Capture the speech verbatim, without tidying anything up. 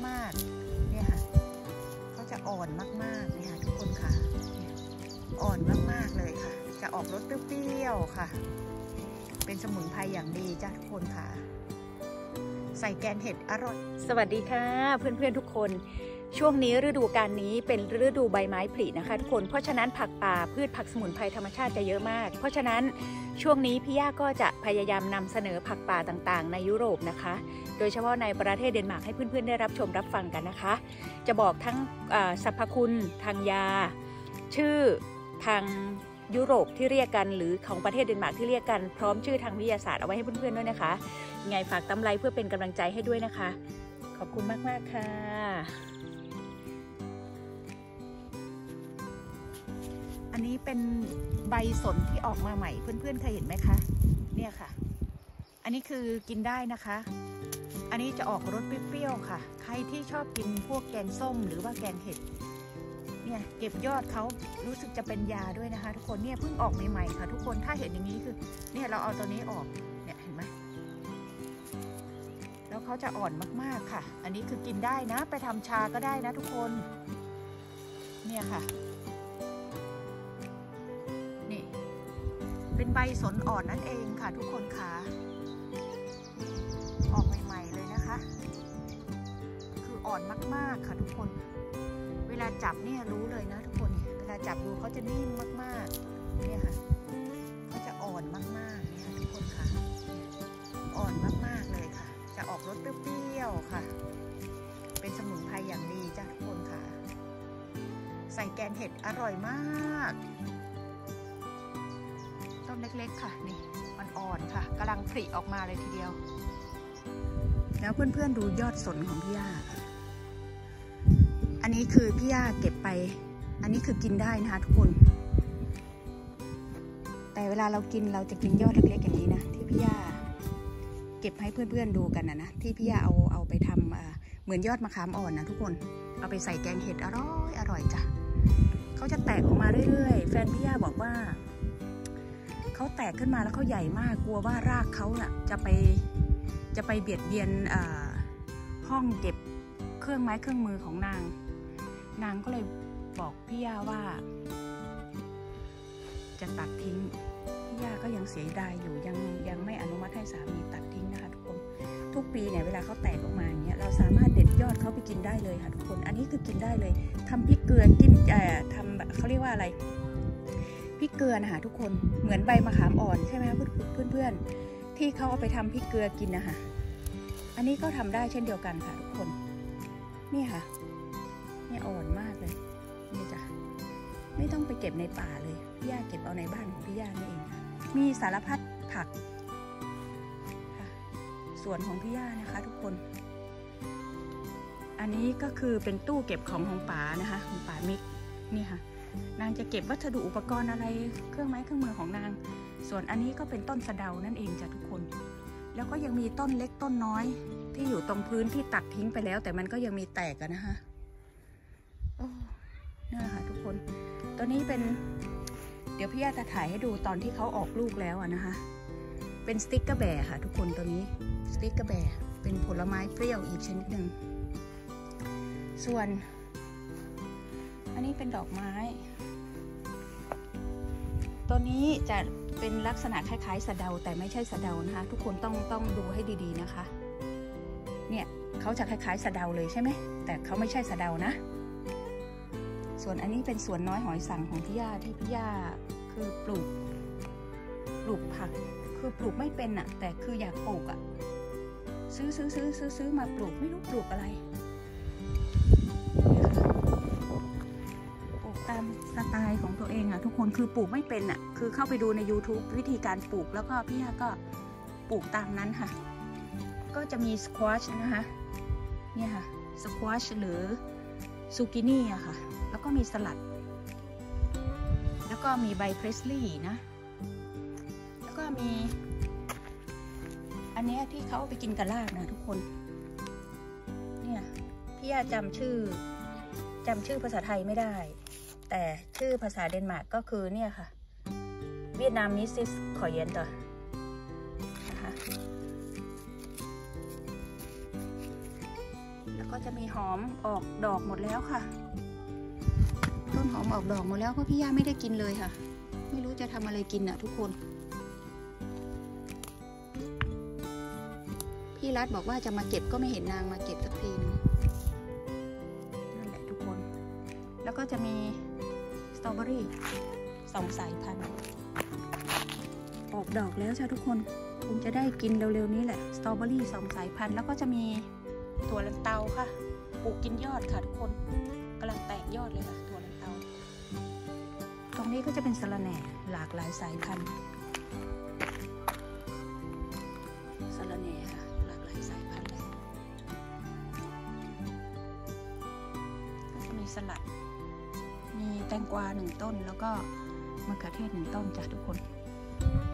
มากๆเนี่ยค่ะเขาจะอ่อนมากๆเนี่ยค่ะทุกคนค่ะอ่อนมากๆเลยค่ะจะออกรสเปรี้ยวๆค่ะเป็นสมุนไพรอย่างดีจ้าทุกคนค่ะใส่แกงเห็ดอร่อยสวัสดีค่ะเพื่อนๆทุกคนช่วงนี้ฤดูกาลนี้เป็นฤดูใบไม้ผลินะคะทุกคนเพราะฉะนั้นผักป่าพืชผักสมุนไพรธรรมชาติจะเยอะมากเพราะฉะนั้นช่วงนี้พี่ย่าก็จะพยายามนำเสนอผักป่าต่างๆในยุโรปนะคะโดยเฉพาะในประเทศเดนมาร์กให้เพื่อนๆได้รับชมรับฟังกันนะคะจะบอกทั้งสรรพคุณทางยาชื่อทางยุโรปที่เรียกกันหรือของประเทศเดนมาร์กที่เรียกกันพร้อมชื่อทางวิทยาศาสตร์เอาไว้ให้เพื่อนๆด้วยนะคะยังไงฝากตำไลเพื่อเป็นกำลังใจให้ด้วยนะคะขอบคุณมากๆค่ะอันนี้เป็นใบสนที่ออกมาใหม่เพื่อนๆเคยเห็นไหมคะเนี่ยค่ะอันนี้คือกินได้นะคะอันนี้จะออกรสเปรี้ยวๆค่ะใครที่ชอบกินพวกแกงส้มหรือว่าแกงเห็ดเนี่ยเก็บยอดเขารู้สึกจะเป็นยาด้วยนะคะทุกคนเนี่ยเพิ่งออกใหม่ๆค่ะทุกคนถ้าเห็นอย่างนี้คือเนี่ยเราเอาตัวนี้ออกเนี่ยเห็นไหมแล้วเขาจะอ่อนมากๆค่ะอันนี้คือกินได้นะไปทำชาก็ได้นะทุกคนเนี่ยค่ะนี่เป็นใบสนอ่อนนั่นเองค่ะทุกคนค่ะออกใหม่ๆเลยนะคะคืออ่อนมากๆค่ะทุกคนเวลาจับเนี่ยรู้เลยนะทุกคนเวลาจับดูเขาจะนิ่มมากๆเนี่ยค่ะเขาจะอ่อนมากๆเนี่ยค่ะทุกคนค่ะอ่อนมากๆเลยค่ะจะออกรสเปรี้ยวๆค่ะเป็นสมุนไพรอย่างดีจ้ะทุกคนค่ะใส่แกงเห็ดอร่อยมากต้นเล็กๆค่ะนี่มันอ่อนค่ะกำลังผลิออกมาเลยทีเดียวแล้วเพื่อนๆดูยอดสนของพี่ย่าอันนี้คือพี่ย่าเก็บไปอันนี้คือกินได้นะคะทุกคนแต่เวลาเรากินเราจะกินยอดเล็กๆอย่างนี้นะที่พี่ย่าเก็บให้เพื่อนๆดูกันนะนะที่พี่ย่าเอาเอาไปทำเหมือนยอดมะขามอ่อนนะทุกคนเอาไปใส่แกงเห็ดอร่อยอร่อยจ้ะเขาจะแตกออกมาเรื่อยๆแฟนพี่ย่าบอกว่าเขาแตกขึ้นมาแล้วเขาใหญ่มากกลัวว่ารากเขาน่ะจะไปจะไปเบียดเบียนห้องเก็บเครื่องไม้เครื่องมือของนางนางก็เลยบอกพี่ย่าว่าจะตัดทิ้งพี่ย่าก็ยังเสียดายอยู่ยังยังไม่อนุมัติให้สามีตัดทิ้งนะคะทุกคนทุกปีเนี่ยเวลาเขาแตกออกมาอย่างเงี้ยเราสามารถเด็ดยอดเขาไปกินได้เลยค่ะทุกคนอันนี้คือกินได้เลยทำพริกเกลือกินเอ่อทำเขาเรียกว่าอะไรพริกเกลือนะคะทุกคนเหมือนใบมะขามอ่อนใช่ไหมเพื่อนเพื่อนๆที่เขาเอาไปทำพริกเกลือกินนะคะอันนี้ก็ทำได้เช่นเดียวกันค่ะทุกคนนี่ค่ะเนี่ยอ่อนมากเลยนี่จ้ะไม่ต้องไปเก็บในป่าเลยพี่ย่าเก็บเอาในบ้านของพี่ย่านี่เองค่ะมีสารพัดผักค่ะสวนของพี่ย่านะคะทุกคนอันนี้ก็คือเป็นตู้เก็บของของป๋านะคะของป๋ามิกนี่ค่ะนางจะเก็บวัสดุอุปกรณ์อะไรเครื่องไม้เครื่องมือของนางส่วนอันนี้ก็เป็นต้นสะเดานั่นเองจ้ะทุกคนแล้วก็ยังมีต้นเล็กต้นน้อยที่อยู่ตรงพื้นที่ตัดทิ้งไปแล้วแต่มันก็ยังมีแตกกันนะคะโอ้นี่ค่ะทุกคนตัวนี้เป็นเดี๋ยวพี่ย่าจะถ่ายให้ดูตอนที่เขาออกลูกแล้วอะนะคะเป็นสติ๊กเกอร์แบร์ค่ะทุกคนตัวนี้สติ๊กเกอร์แบร์เป็นผลไม้เปรี้ยวอีกชนิดหนึ่งส่วนอันนี้เป็นดอกไม้ตัวนี้จะเป็นลักษณะคล้ายๆสะเดาแต่ไม่ใช่สะเดานะคะทุกคนต้องต้องดูให้ดีๆนะคะเนี่ยเขาจะคล้ายๆสะเดาเลยใช่ไหมแต่เขาไม่ใช่สะเดานะส่วนอันนี้เป็นสวนน้อยหอยสังของพี่ย่าที่พี่ย่าคือปลูกปลูกผักคือปลูกไม่เป็นอะแต่คืออยากปลูกอะซื้อซื้อซื้อซื้อซื้อมาปลูกไม่รู้ปลูกอะไรปลูกตามสไตล์ของตัวเองอะทุกคนคือปลูกไม่เป็นอะคือเข้าไปดูใน ยูทูบ วิธีการปลูกแล้วก็พี่ย่าก็ปลูกตามนั้นค่ะก็จะมีสควอชนะคะเนี่ยค่ะสควอชหรือซูกินี่อะค่ะแล้วก็มีสลัดแล้วก็มีใบเพรสลีย์นะแล้วก็มีอันนี้ที่เขาไปกินกระลาบนะทุกคนเนี่ยพี่ย่าจำชื่อจำชื่อภาษาไทยไม่ได้แต่ชื่อภาษาเดนมาร์กก็คือเนี่ยค่ะเวียดนามมิสซิสคอยเยนต์นะคะแล้วก็จะมีหอมออกดอกหมดแล้วค่ะต้นหอมออกดอกหมดแล้วเพราะพี่ย่าไม่ได้กินเลยค่ะไม่รู้จะทำอะไรกินอ่ะทุกคนพี่รัฐบอกว่าจะมาเก็บก็ไม่เห็นนางมาเก็บสักทีนึงนั่นแหละทุกคนแล้วก็จะมีสตรอเบอรี่สองสายพันธุ์ออกดอกแล้วใช่ทุกคนคงจะได้กินเร็วๆนี้แหละสตรอเบอรี่สองสายพันธุ์แล้วก็จะมีถั่วลันเตาค่ะปลูกกินยอดค่ะทุกคนกำลังแตกยอดเลยค่ะถั่วลันเตาตรงนี้ก็จะเป็นสะระแหน่หลากหลายสายพันธุ์สะระแหน่ค่ะหลากหลายสายพันธุ์เลยก็จะมีสลัดมีแตงกวาหนึ่งต้นแล้วก็มะเขือเทศหนึ่งต้นจ้ะทุกคน